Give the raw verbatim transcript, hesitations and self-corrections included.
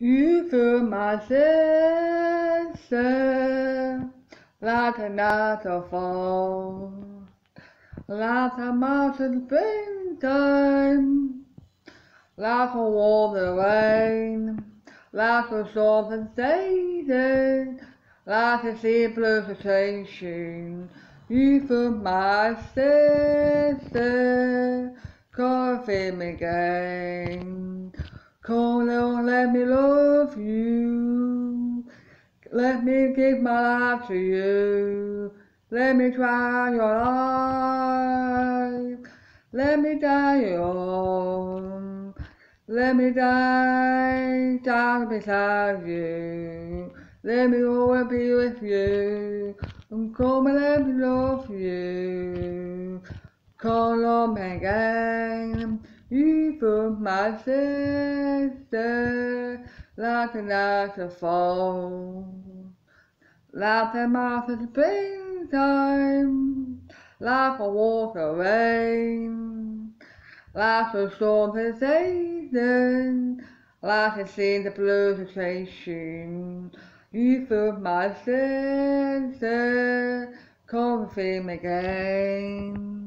You fill my sister like a night of fall, like a mountain springtime, like a warm rain, like a storm sensation, like a simple sensation. You fill my sister, come fill me again. Come on, let me love you. Let me give my life to you. Let me try your life. Let me die young. Let me die down beside you. Let me always be with you. And come and let me love you. Call on me again. You put my sister like a night of fall, like a mountain springtime, like a water rain, like a storm sensation, like a scene of blue sensation. You put my sister, come and feel me again.